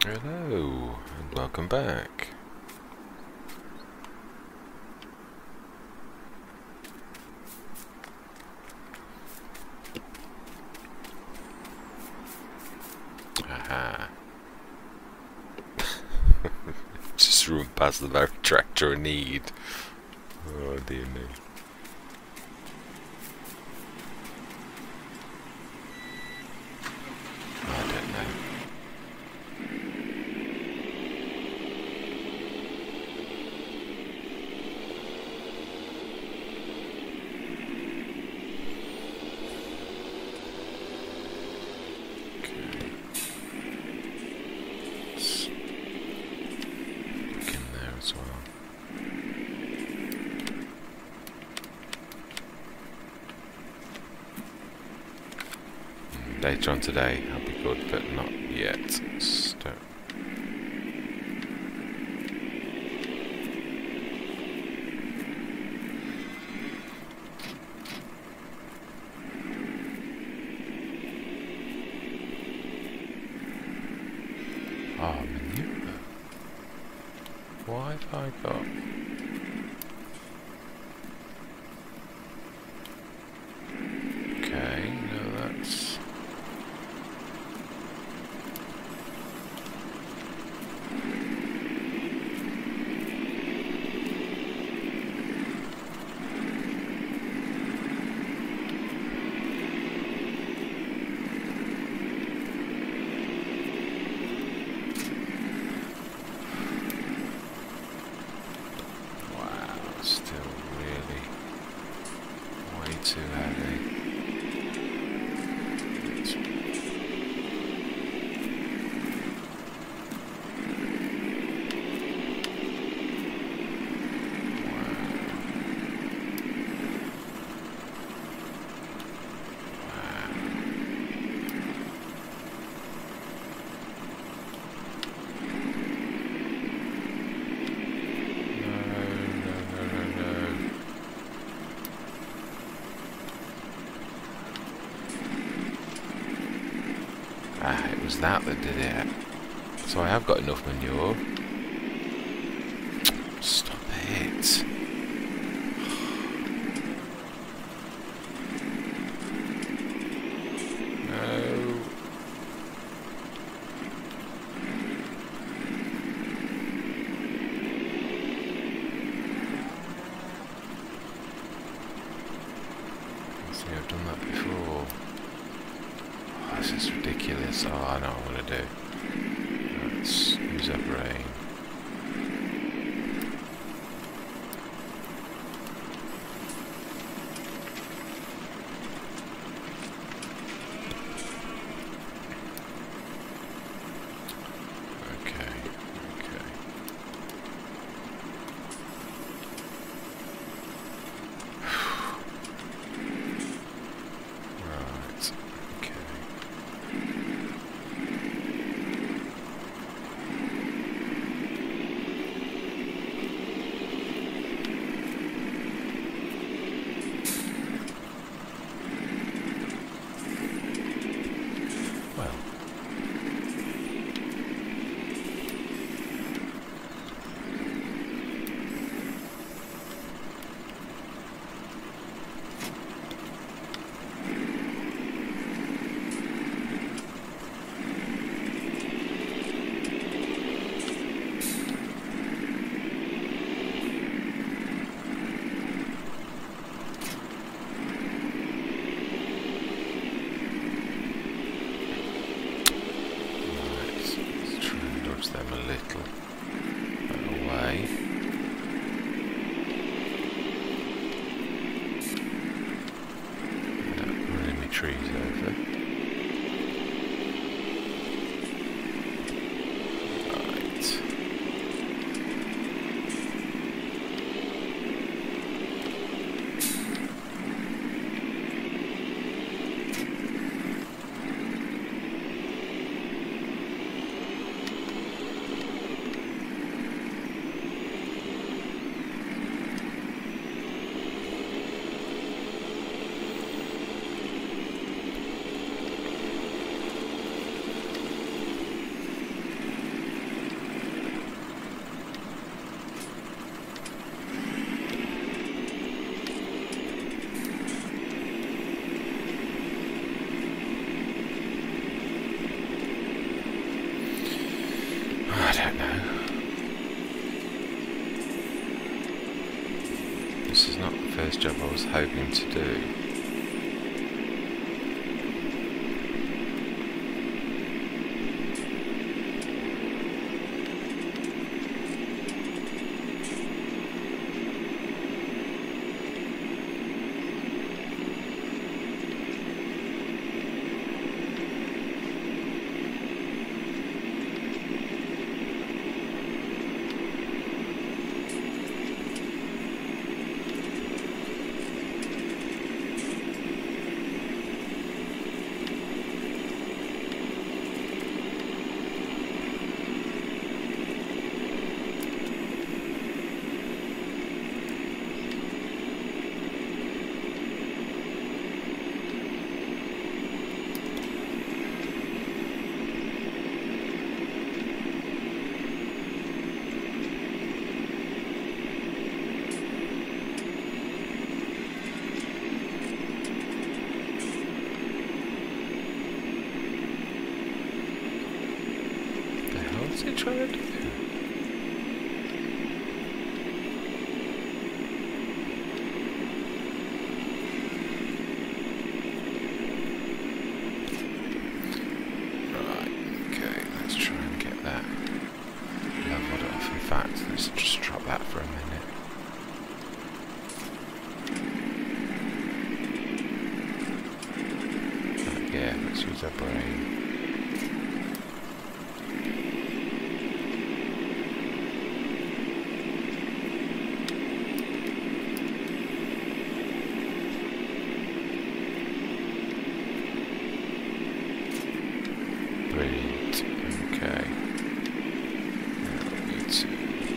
Hello, and welcome back. Aha. Just run past the very tractor I need. Oh dear me. I don't know. Later on today, I'll be good, but not yet. Stop. Oh, manure. Why have I got? Okay, no, that's. Still really way too heavy. Ah, it was that did it. So I have got enough manure. Stop it. No. See, I've done that before. This is ridiculous. Oh, I know what I'm going to do. Let's use our brain. Them a little away. Running my trees over. Right. was hoping to do. What's he trying to do? Right, okay, let's try and get that leveled off. In fact, let's just drop that for a minute. Yeah, let's use our brain. Brilliant. Okay. Now we need to...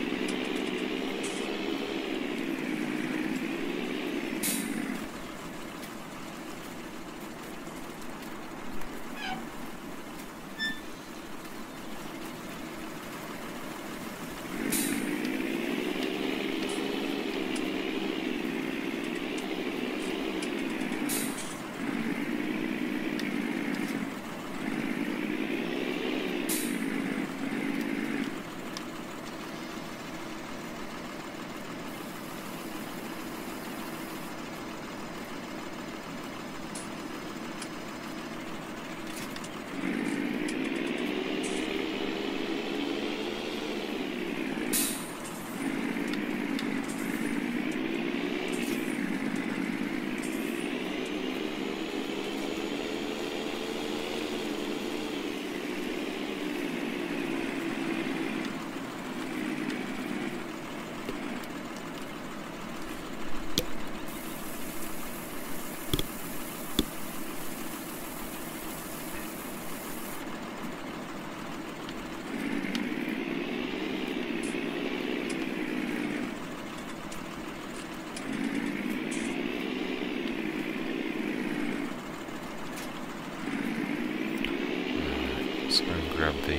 Let's go and grab the...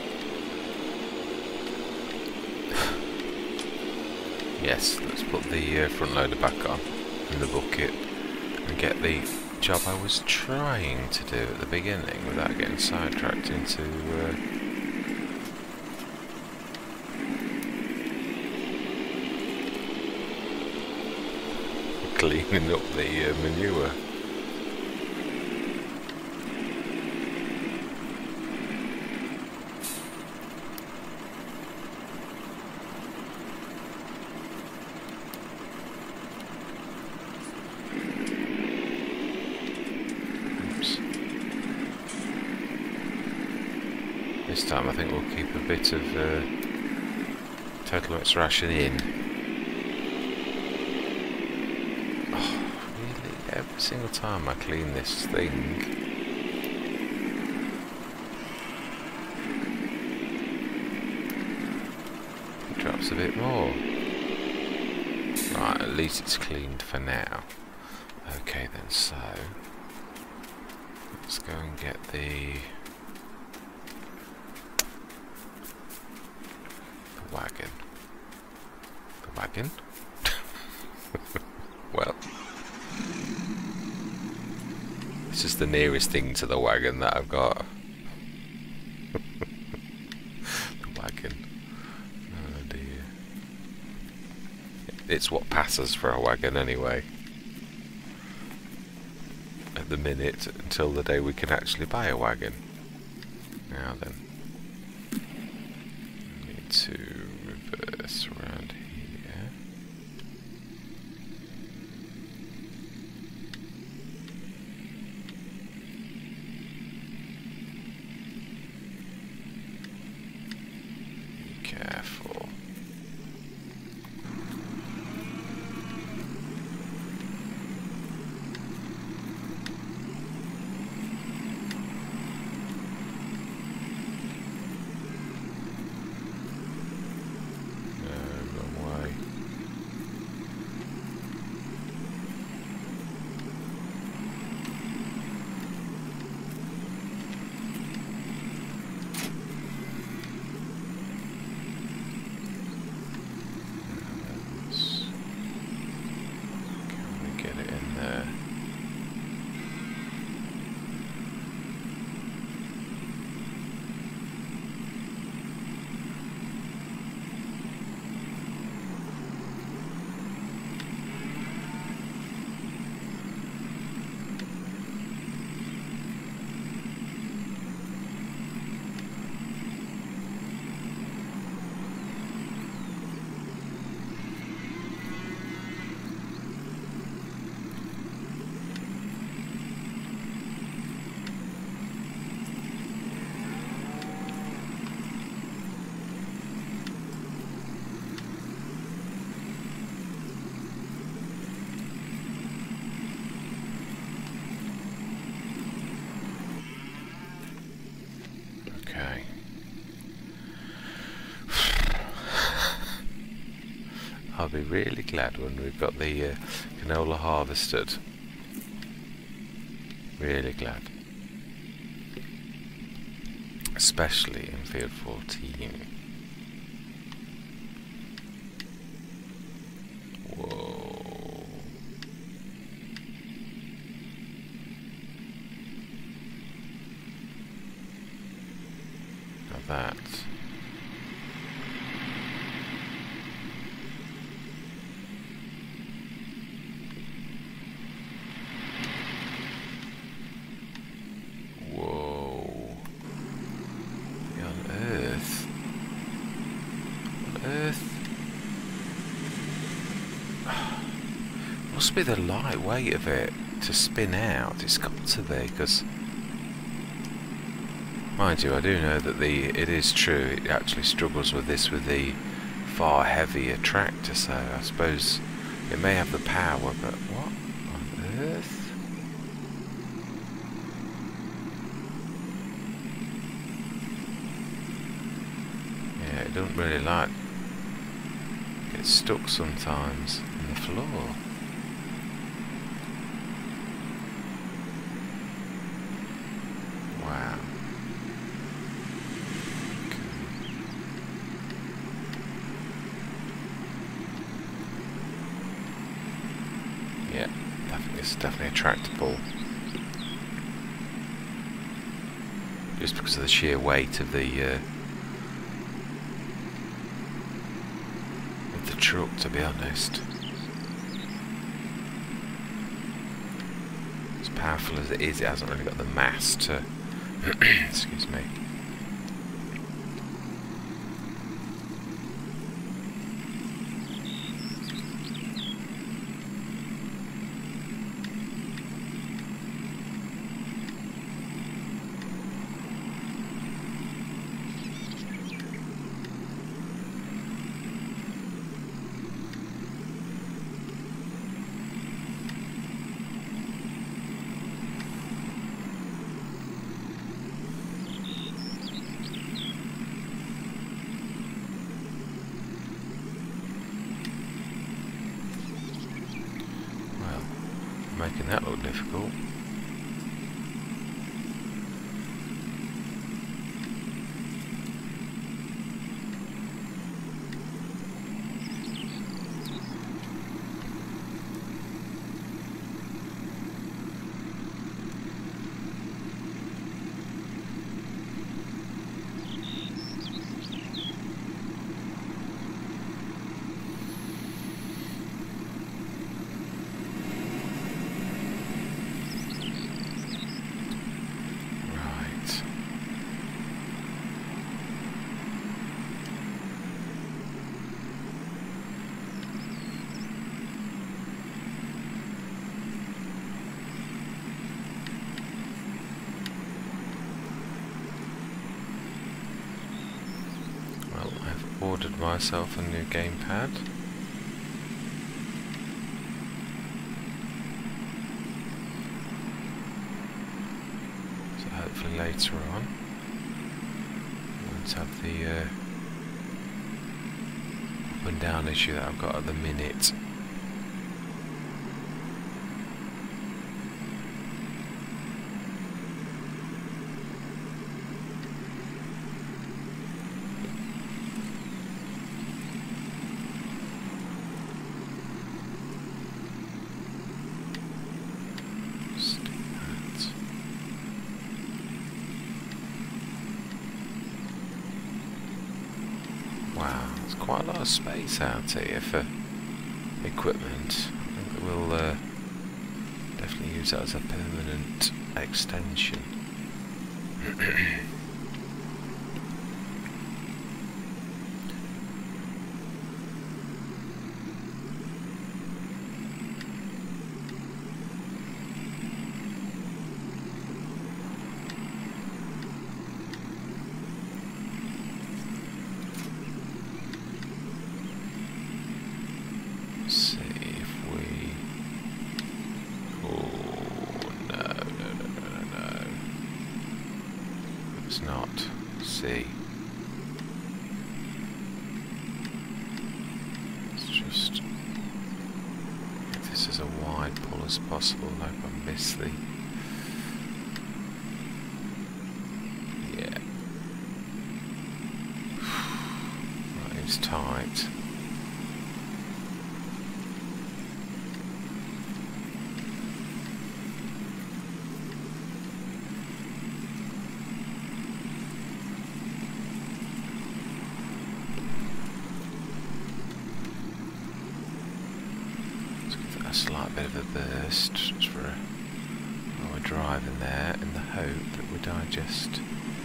Yes, let's put the front loader back on in the bucket and get the job I was trying to do at the beginning without getting sidetracked into cleaning up the manure. This time I think we'll keep a bit of Total Mix ration in. Oh, really? Every single time I clean this thing. It drops a bit more. Right, at least it's cleaned for now. Okay then, so let's go and get the wagon. The wagon? Well, this is the nearest thing to the wagon that I've got. The wagon. Oh dear. It's what passes for a wagon anyway. the minute until the day we can actually buy a wagon. Now then, I need to reverse around here. Be careful. I'll be really glad when we've got the canola harvested. Really glad. Especially in field 14. Whoa. Now that. Must be the light weight of it to spin out. It's got to be, because mind you, I do know that it is true. It actually struggles with this with the far heavier tractor. So I suppose it may have the power, but what on earth? Yeah, it doesn't really like. Gets stuck sometimes in the floor. Yeah, it's definitely a tractor pull. Just because of the sheer weight of the truck, to be honest. As powerful as it is, it hasn't really got the mass to excuse me. Making that look difficult. ordered myself a new gamepad. So hopefully later on I won't have the up and down issue that I've got at the minute. Wow, there's quite a lot of space out here for equipment. I think we'll definitely use that as a permanent extension. See if we... Oh, no. It's not C. It's just... If this is a wide pull as possible, I hope I miss the... Yeah. That is tight. A slight bit of a burst just for while we're driving there, in the hope that we digest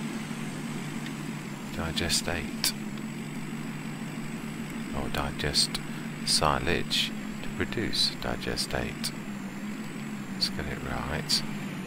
8 or digest silage to produce digest 8. Let's get it right.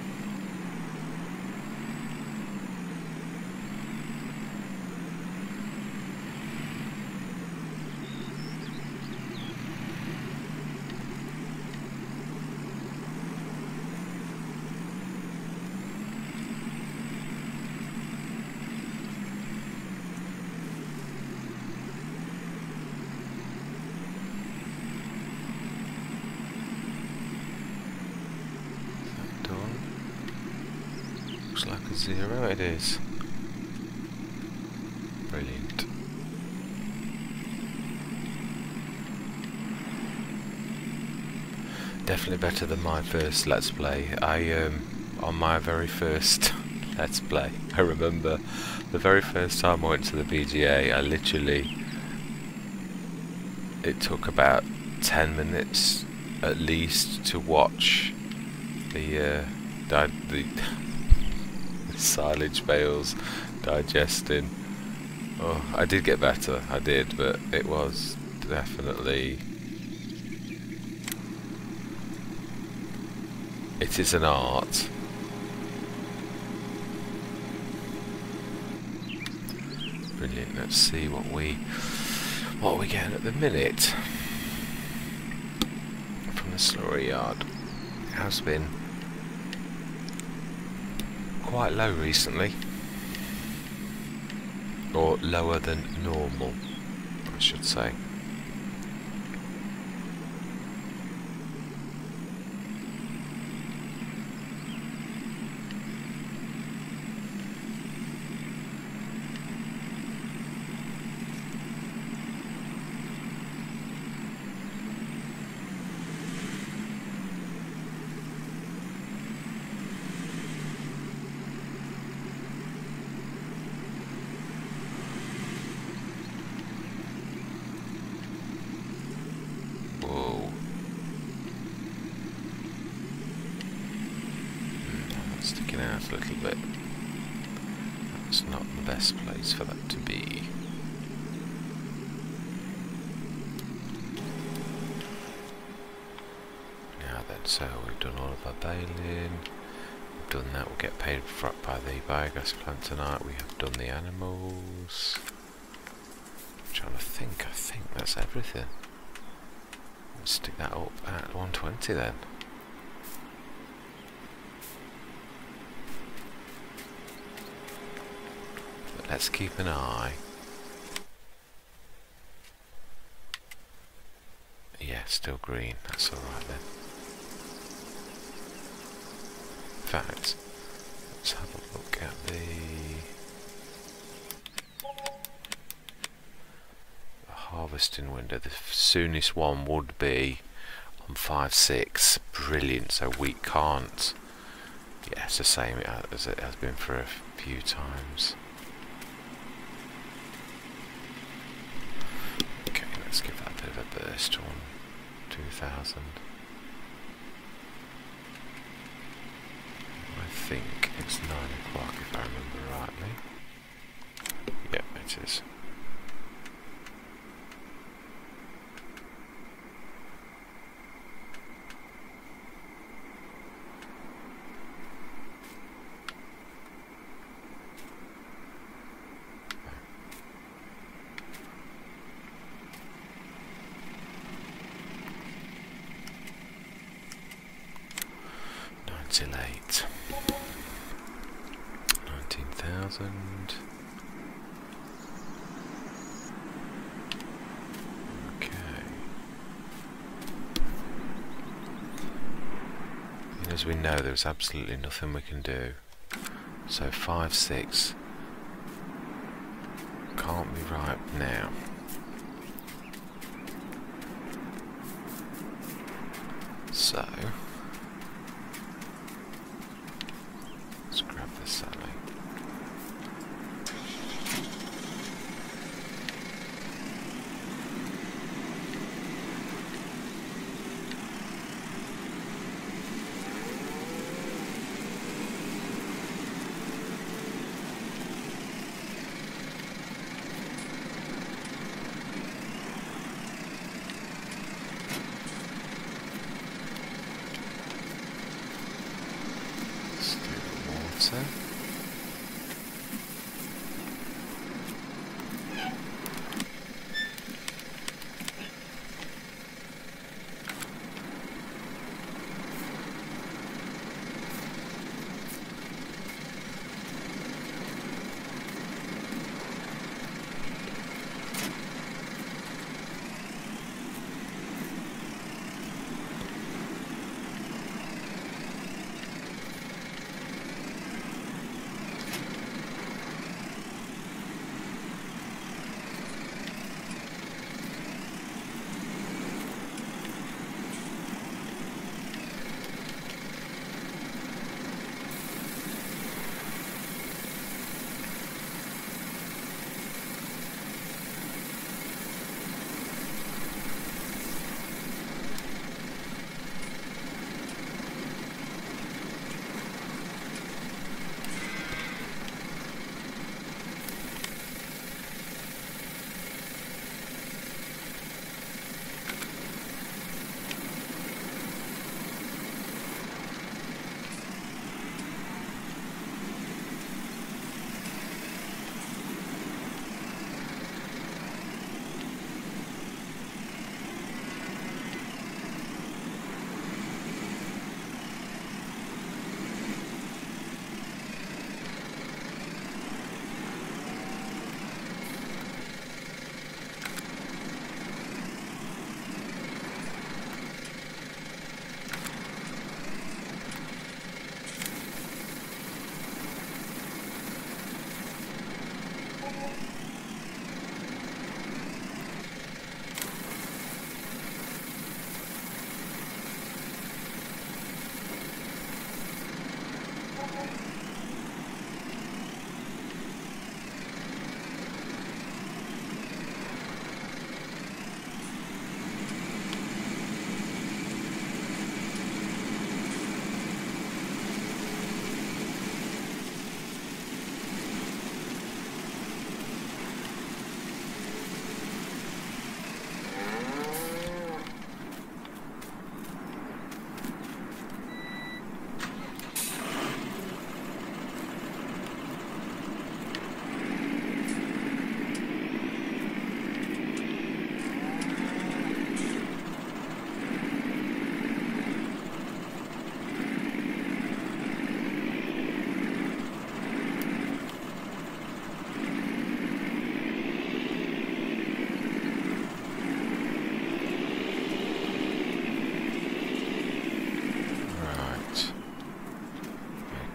Looks like a 0, it is. Brilliant. Definitely better than my first Let's Play. On my very first Let's Play, I remember the very first time I went to the BGA, I literally... It took about 10 minutes at least to watch the silage bales digesting. Oh, I did get better, I did, but it was definitely... It is an art. Brilliant, let's see what we get at the minute from the slurry yard. It has been quite low recently, or lower than normal, I should say. Sticking out a little bit. That's not the best place for that to be. Now then, so we've done all of our baling. We've done that. We'll get paid by the biogas plant tonight. We have done the animals, which trying to think. I think that's everything. Let's stick that up at 120 then. But let's keep an eye. Yeah, still green. That's alright then. In fact, let's have a look at the harvesting window. The soonest one would be on 5-6. Brilliant. So we can't. Yeah, it's the same as it has been for a few times. Okay, let's give that a bit of a burst on 2000. I think it's 9 o'clock if I remember rightly. Yep, it is. Till 8. 19,000. Okay. And as we know, there's absolutely nothing we can do. So 5-6 can't be right now. So let's grab this Sally. Let's do the water.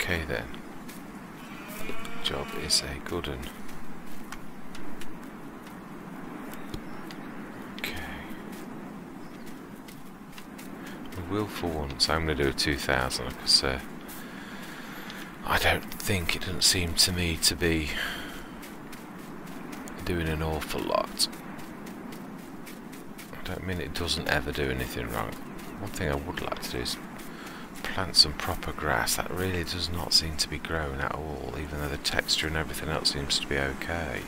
Okay then. Job is a good one. Okay. We will for once. I'm going to do a 2000 because I don't think, it doesn't seem to me to be doing an awful lot. I don't mean it doesn't ever do anything wrong. One thing I would like to do is plant some proper grass. That really does not seem to be growing at all, even though the texture and everything else seems to be okay.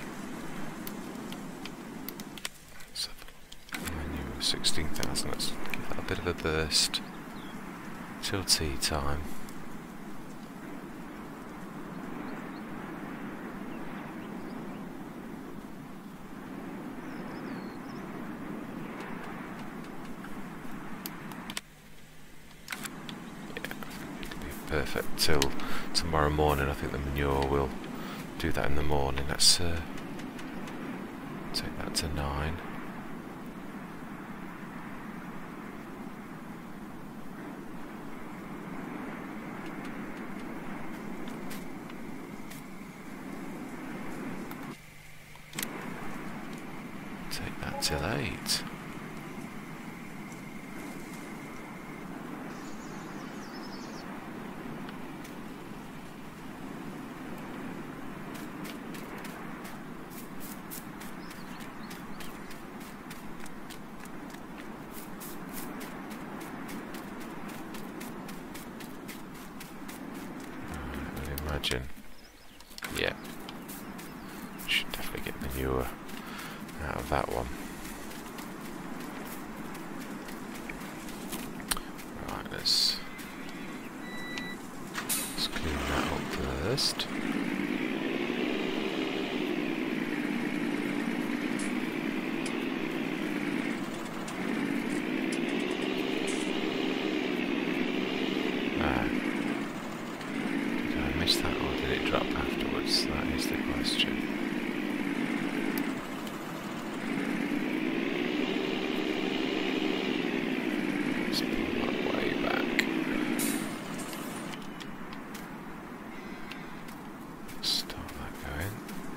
So, menu 16,000, let's give that a bit of a burst till tea time. Perfect till tomorrow morning. I think the manure will do that in the morning. Let's take that to 9. Take that till 8. Yeah, should definitely get manure out of that one. Right, let's clean that up first. That, or did it drop afterwards? That is the question. Let's pull that way back. Start that going.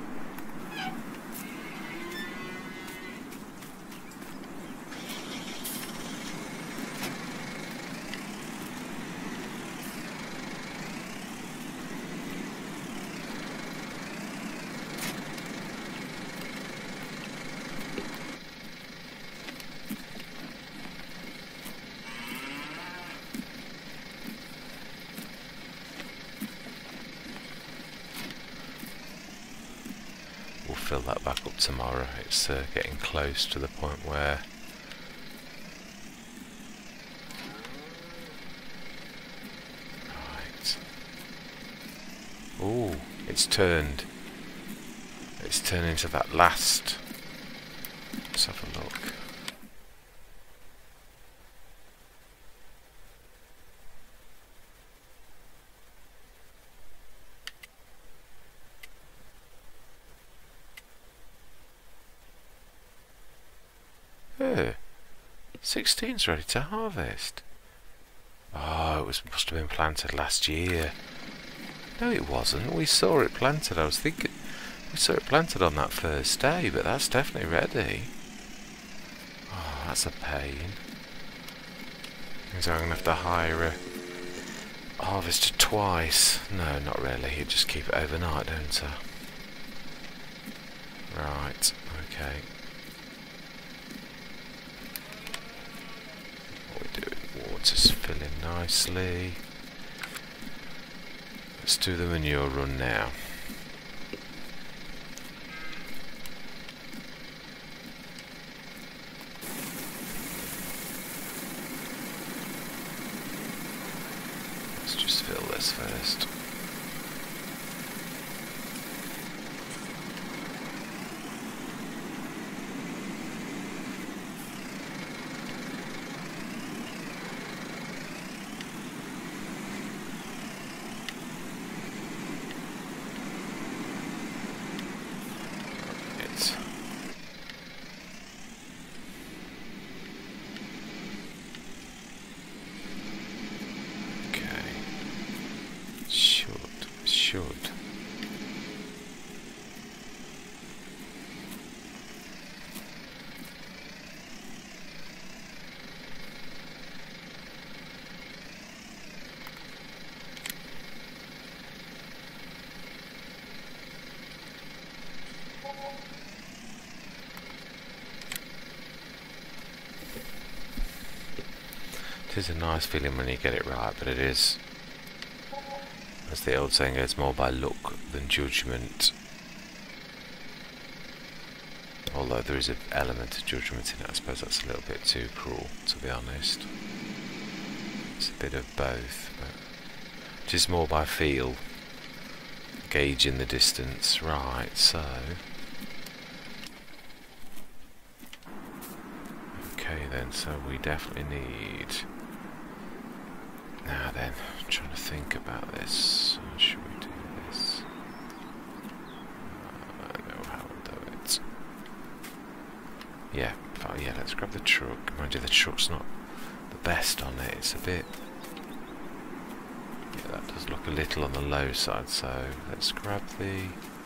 Fill that back up tomorrow. It's getting close to the point where right. Oh, it's turned. It's turned into that last. Let's have a look. Oh, 16's ready to harvest. Oh, must have been planted last year. No, it wasn't. We saw it planted. I was thinking we saw it planted on that first day, but that's definitely ready. Oh, that's a pain. So I'm going to have to hire a harvester twice. No, not really. You just keep it overnight, don't I? Right, okay. Water's filling nicely. Let's do the manure run now. Let's just fill this first. should. It is a nice feeling when you get it right, but it is, as the old saying goes, more by luck than judgment. Although there is an element of judgment in it, I suppose that's a little bit too cruel, to be honest. It's a bit of both, but it is more by feel, gauging the distance. Right, so... okay then, so we definitely need... Now then, I'm trying to think about this. Should we do this? I know how we'll do it. Yeah, oh yeah, let's grab the truck. Mind you, the truck's not the best on it. It's a bit... yeah, that does look a little on the low side, so let's grab the...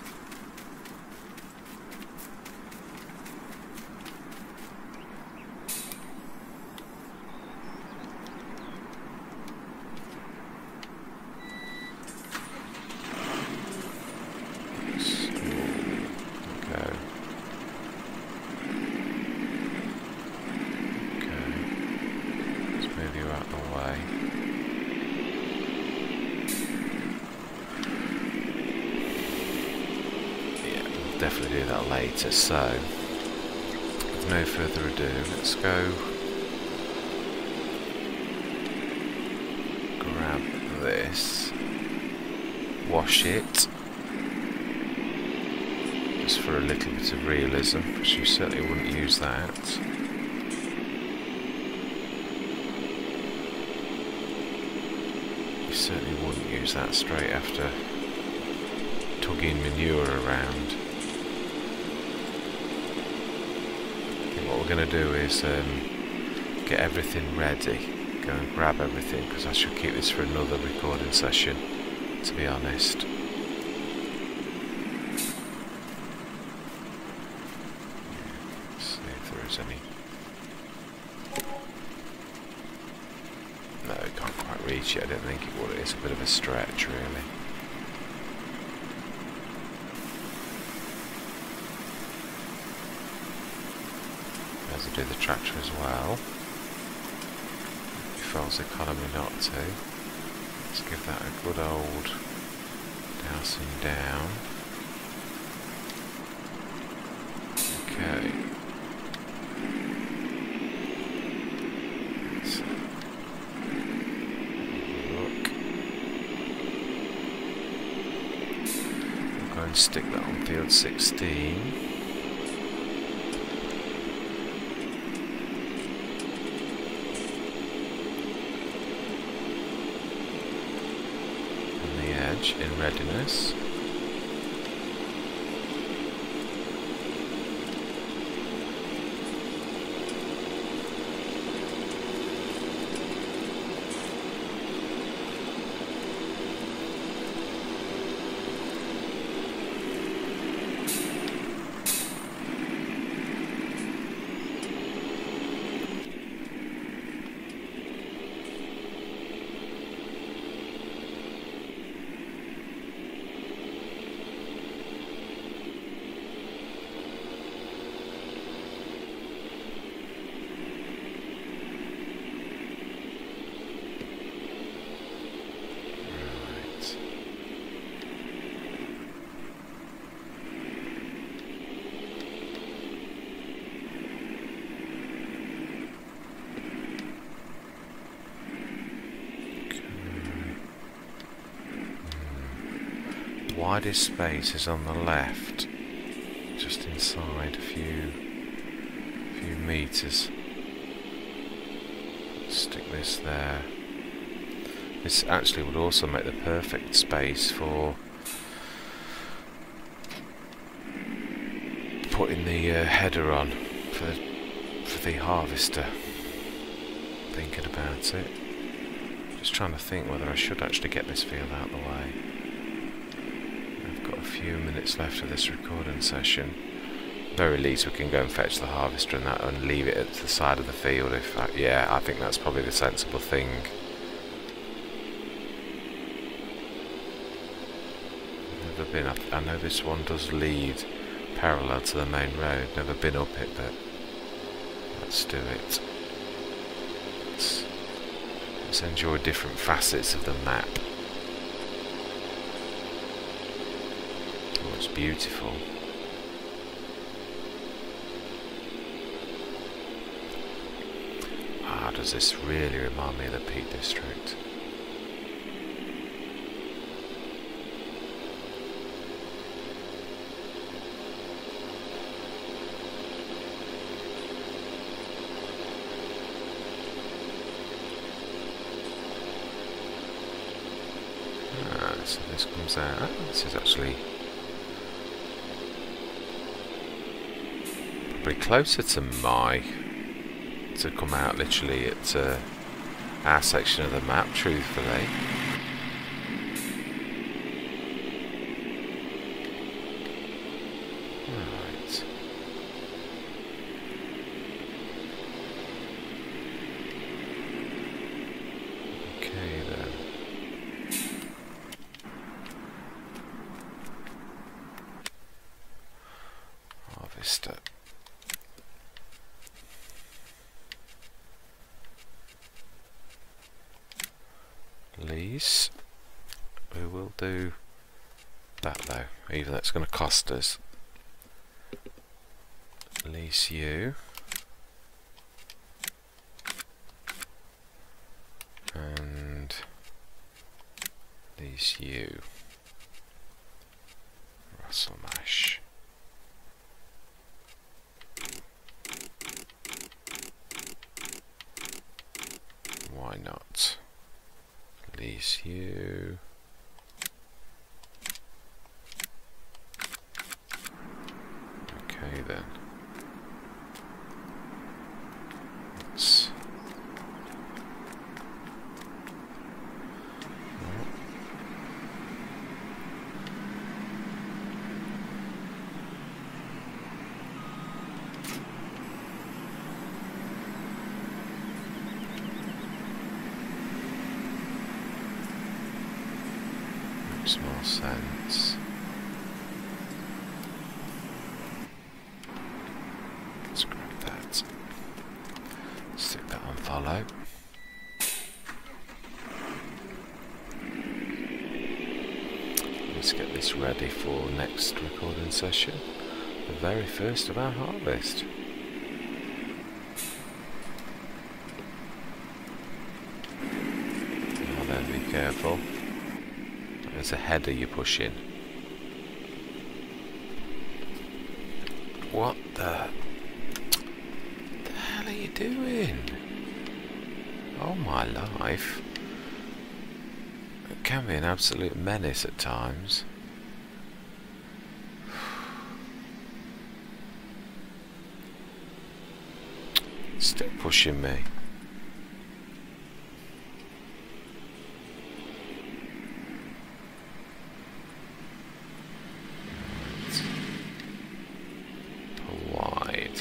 definitely do that later, so with no further ado, let's go grab this, wash it, just for a little bit of realism, because you certainly wouldn't use that. You certainly wouldn't use that straight after tugging manure around. What we're going to do is get everything ready, go and grab everything, because I should keep this for another recording session, to be honest. Let's see if there is any. No, I can't quite reach it. I don't think it would. It's a bit of a stretch, really. To do the tractor as well. It falls economy not to. Let's give that a good old dousing down. Okay. Let's look. We'll go and stick that on field 16. In readiness. Widest space is on the left, just inside a few meters. Stick this there. This actually would also make the perfect space for putting the header on for the harvester. Thinking about it, just trying to think whether I should actually get this field out of the way. few minutes left of this recording session. Very least we can go and fetch the harvester and that and leave it at the side of the field. Yeah, I think that's probably the sensible thing. Never been up. I know this one does lead parallel to the main road. Never been up it, but let's do it. Let's enjoy different facets of the map. Oh, it's beautiful. Ah, does this really remind me of the Peak District? So this comes out. Oh, this is actually probably closer to to come out literally at our section of the map, truthfully. Right. Okay then. Harvester. Lease. We will do that though, even though it's going to cost us. Lease you. And lease you. Russell Mash. Why not? Lease you. Okay then. Let's makes more sense. Let's grab that. Stick that on follow. Let's get this ready for next recording session. The very first of our harvest. Now then, be careful. There's a header you're pushing. What the hell are you doing? Oh my life. It can be an absolute menace at times. Still pushing me. Wide.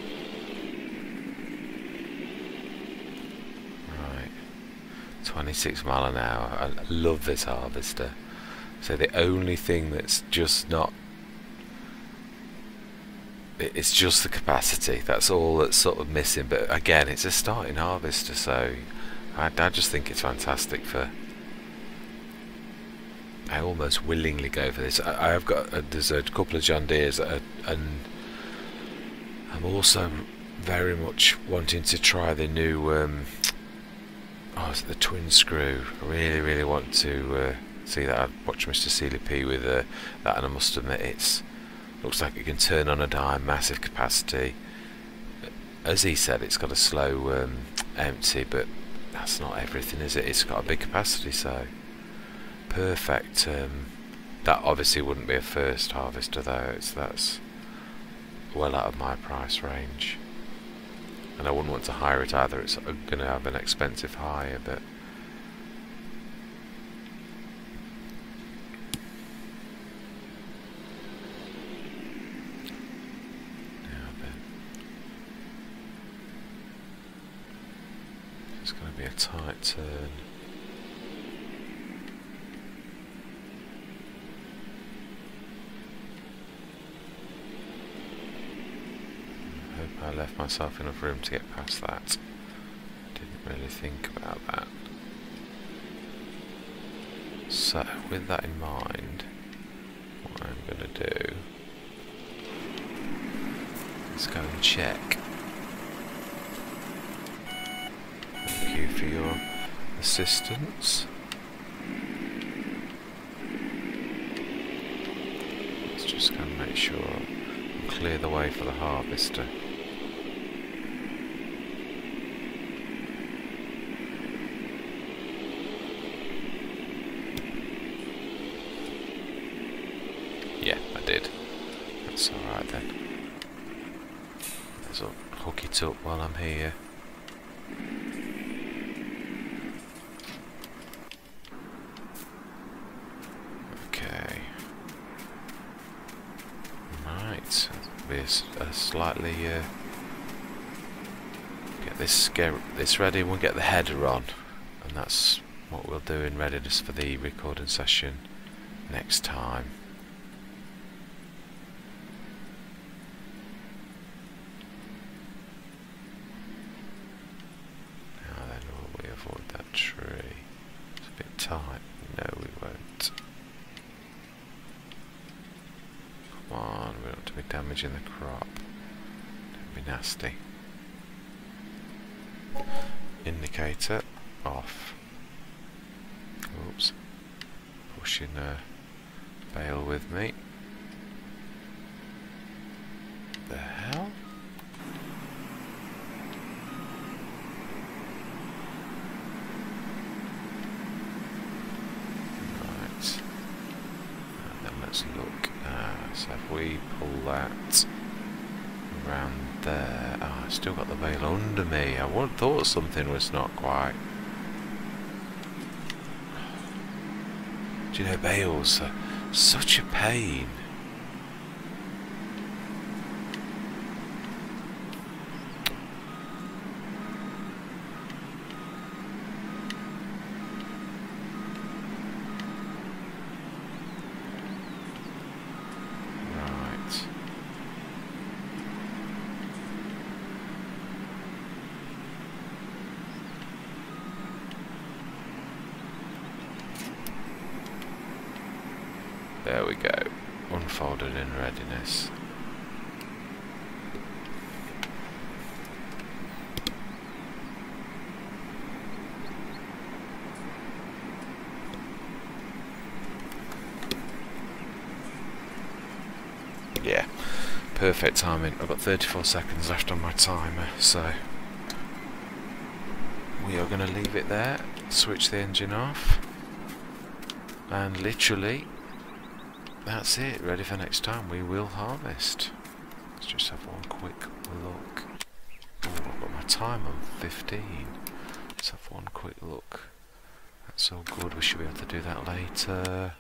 Right. 26 mile an hour. I love this harvester. So the only thing that's just not, it's just the capacity. That's all that's sort of missing. But again, it's a starting harvester, so I just think it's fantastic for. I almost willingly go for this. I have got there's a couple of John Deeres, and I'm also very much wanting to try the new. Oh, is it the twin screw? I really want to see that. I'd watch Mr. Sealy P with that, and I must admit it's. Looks like it can turn on a dime, massive capacity. As he said, it's got a slow empty, but that's not everything, is it? It's got a big capacity, so perfect. That obviously wouldn't be a first harvester though. That's well out of my price range, and I wouldn't want to hire it either. It's going to have an expensive hire, but. It's going to be a tight turn. I hope I left myself enough room to get past that. Didn't really think about that. So, with that in mind, what I'm going to do is go and check. Thank you for your assistance. Let's just go and make sure I clear the way for the harvester. Yeah, I did. That's alright then. Let's hook it up while I'm here. Okay. Right. Be a slightly get this ready. We'll get the header on, and that's what we'll do in readiness for the recording session next time. Avoid that tree. It's a bit tight. No, we won't. Come on, we don't want to be damaging the crop. Don't be nasty. Indicator off. Oops. Pushing a bale with me. The hell? Let's look. So if we pull that around there, oh, I've still got the bale under me. I would have thought something was not quite. Do you know, bales are such a pain. There we go, unfolded in readiness. Yeah, perfect timing. I've got 34 seconds left on my timer, so we are going to leave it there, switch the engine off, and literally that's it, ready for next time. We will harvest. Let's just have one quick look. Oh, I've got my time on 15. Let's have one quick look. That's all good, we should be able to do that later.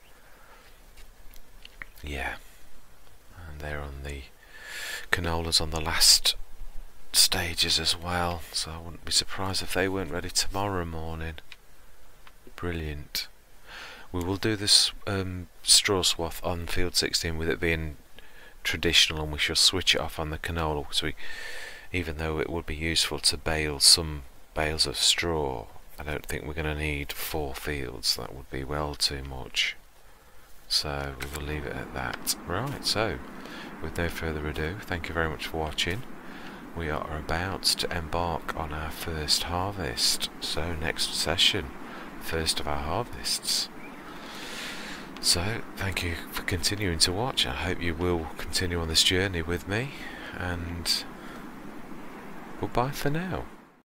Yeah. And they're on the canolas on the last stages as well, so I wouldn't be surprised if they weren't ready tomorrow morning. Brilliant. We will do this straw swath on field 16 with it being traditional, and we shall switch it off on the canola, because even though it would be useful to bale some bales of straw, I don't think we're going to need 4 fields. That would be well too much. So we will leave it at that. Right, so with no further ado, thank you very much for watching. We are about to embark on our first harvest. So next session, first of our harvests. So, thank you for continuing to watch. I hope you will continue on this journey with me, and goodbye for now.